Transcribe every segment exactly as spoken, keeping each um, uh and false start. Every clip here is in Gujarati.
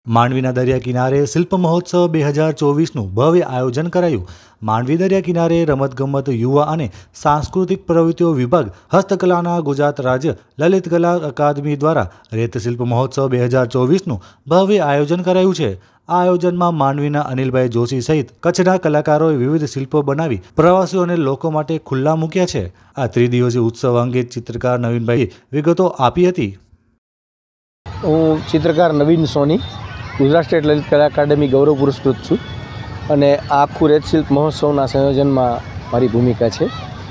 માંડવીના દરિયા કિનારે શિલ્પ મહોત્સવ બે હજાર ચોવીસનું ભવ્ય આયોજન કરાયું। માંડવી દરિયા કિનારે રમતગમત, યુવા અને સાંસ્કૃતિક પ્રવૃત્તિઓ વિભાગ હસ્તકલાના ગુજરાત રાજ્ય લલિત કલા અકાદમી દ્વારા રેત શિલ્પ મહોત્સવ બે હજાર ચોવીસનું ભવ્ય આયોજન કરાયું છે। આ આયોજનમાં માંડવીના અનિલભાઈ જોશી સહિત કચ્છના કલાકારોએ વિવિધ શિલ્પો બનાવી પ્રવાસીઓ અને લોકો માટે ખુલ્લા મૂક્યા છે। આ ત્રિદિવસીય ઉત્સવ અંગે ચિત્રકાર નવીનભાઈએ વિગતો આપી હતી। હું ચિત્રકાર નવીન સોની ગુજરાત સ્ટેટ લલિત કલા અકાદમી ગૌરવ પુરસ્કૃત છું અને આ આખું રેત શિલ્પ મહોત્સવના સંયોજનમાં મારી ભૂમિકા છે।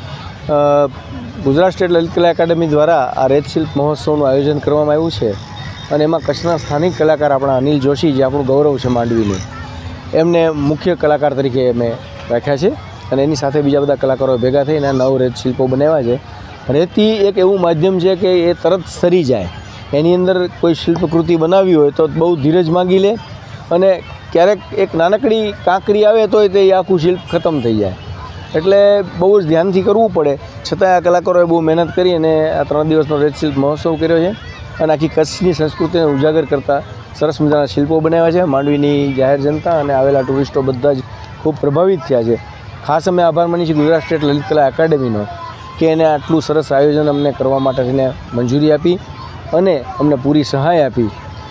ગુજરાત સ્ટેટ લલિત કલા અકાદમી દ્વારા આ રેત શિલ્પ મહોત્સવનું આયોજન કરવામાં આવ્યું છે અને એમાં કચ્છના સ્થાનિક કલાકાર આપણા અનિલ જોશી, જે આપણું ગૌરવ છે માંડવીનું, એમને મુખ્ય કલાકાર તરીકે અમે રાખ્યા છે અને એની સાથે બીજા બધા કલાકારો ભેગા થઈને નવ રેત શિલ્પો બનાવ્યા છે। રેતી એક એવું માધ્યમ છે કે એ તરત સરી જાય, એની અંદર કોઈ શિલ્પકૃતિ બનાવી હોય તો બહુ ધીરજ માગી લે અને ક્યારેક એક નાનકડી કાંકરી આવે તોય તે આખું શિલ્પ ખતમ થઈ જાય, એટલે બહુ જ ધ્યાનથી કરવું પડે। છતાં આ કલાકારોએ બહુ મહેનત કરી અને આ ત્રણ દિવસનો રેત શિલ્પ મહોત્સવ કર્યો છે અને આખી કચ્છની સંસ્કૃતિને ઉજાગર કરતા સરસ મજાના શિલ્પો બનાવ્યા છે। માંડવીની જાહેર જનતા અને આવેલા ટુરિસ્ટો બધા જ ખૂબ પ્રભાવિત થયા છે। ખાસ અમે આભાર માનીએ છીએ ગુજરાત સ્ટેટ લલિત કલા અકાદમીનો કે એને આટલું સરસ આયોજન અમને કરવા માટે એને મંજૂરી આપી અને અમને પૂરી સહાય આપી।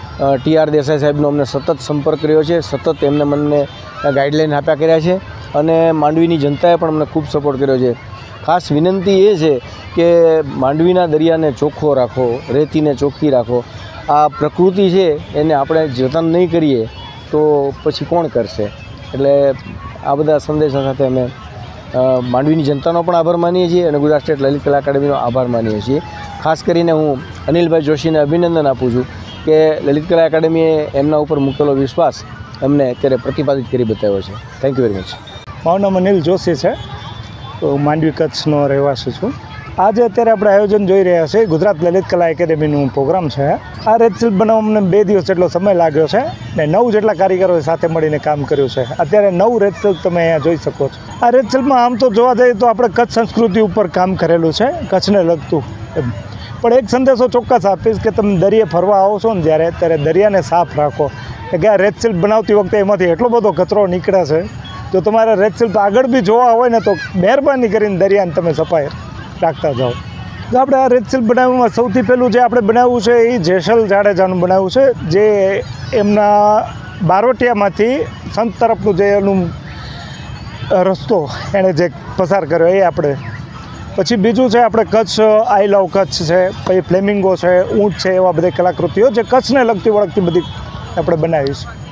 ટી આર દેસાઈ સાહેબનો અમને સતત સંપર્ક કર્યો છે, સતત એમને મને ગાઈડલાઈન આપ્યા કર્યા છે અને માંડવીની જનતાએ પણ અમને ખૂબ સપોર્ટ કર્યો છે। ખાસ વિનંતી એ છે કે માંડવીના દરિયાને ચોખ્ખો રાખો, રેતીને ચોખ્ખી રાખો। આ પ્રકૃતિ છે એને આપણે જતન નહીં કરીએ તો પછી કોણ કરશે? એટલે આ બધા સંદેશા સાથે અમે માંડવીની જનતાનો પણ આભાર માનીએ છીએ અને ગુજરાત સ્ટેટ લલિત કલા અકાદમીનો આભાર માનીએ છીએ। ખાસ કરીને હું અનિલભાઈ જોશીને અભિનંદન આપું છું કે લલિત કલા અકાદમીએ એમના ઉપર મૂકેલો વિશ્વાસ એમને અત્યારે પ્રતિપાદિત કરી બતાવ્યો છે। Thank you very much. મારું નામ અનિલ જોશી છે, માંડવી કચ્છનો રહેવાસી છું। આજે અત્યારે આપણે આયોજન જોઈ રહ્યા છીએ ગુજરાત લલિત કલા એકેડેમીનું પ્રોગ્રામ છે। આ રેત શિલ્પ બનાવવામાં અમને બે દિવસ જેટલો સમય લાગ્યો છે ને નવ જેટલા કારીગરોએ સાથે મળીને કામ કર્યું છે। અત્યારે નવ રેત શિલ્પ તમે અહીંયા જોઈ શકો છો। આ રેત શિલ્પમાં આમ તો જોવા જઈએ તો આપણે કચ્છ સંસ્કૃતિ ઉપર કામ કરેલું છે, કચ્છને લગતું। પણ એક સંદેશો ચોક્કસ આપીશ કે તમે દરિયે ફરવા આવો છો ને જ્યારે ત્યારે દરિયાને સાફ રાખો, કે આ રેત શિલ્પ બનાવતી વખતે એમાંથી એટલો બધો કચરો નીકળે છે। જો તમારે રેત શિલ્પ આગળ બી જોવા હોય ને તો મહેરબાની કરીને દરિયાને તમે સફાઈ રાખતા જાઓ। તો આપણે આ રેત શિલ્પ બનાવવામાં સૌથી પહેલું જે આપણે બનાવ્યું છે એ જેસલ જાડેજાનું બનાવ્યું છે, જે એમના બારોટિયામાંથી સંત તરફનું જે એનું રસ્તો એણે જે પસાર કર્યો એ આપણે। પછી બીજું છે આપણે કચ્છ આઈ લવ કચ્છ છે, પછી ફ્લેમિંગો છે, ઊંટ છે, એવા બધી કલાકૃતિઓ જે કચ્છને લગતી વળગતી બધી આપણે બનાવી છે।